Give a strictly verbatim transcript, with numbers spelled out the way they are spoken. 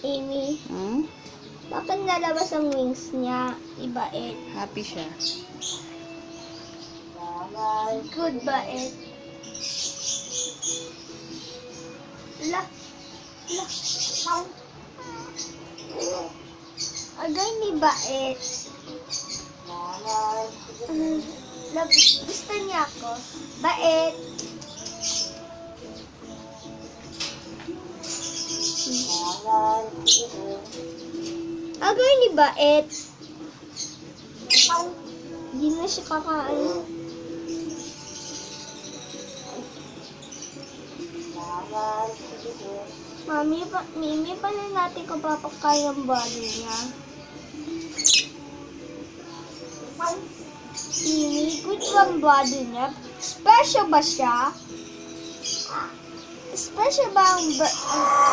Amy, Hmm? bakit nalabas ang wings niya? Ibait. Happy siya. Good bait. La. La. Agay ni bait. Uh, love, gusto niya ako. Bait. Agay ni bait. Hindi na siya kakain. Mami, pa, Mimi, paano natin kapapakain ang body niya? Mimi, good ba ang body niya? Special ba siya? Special ba ang...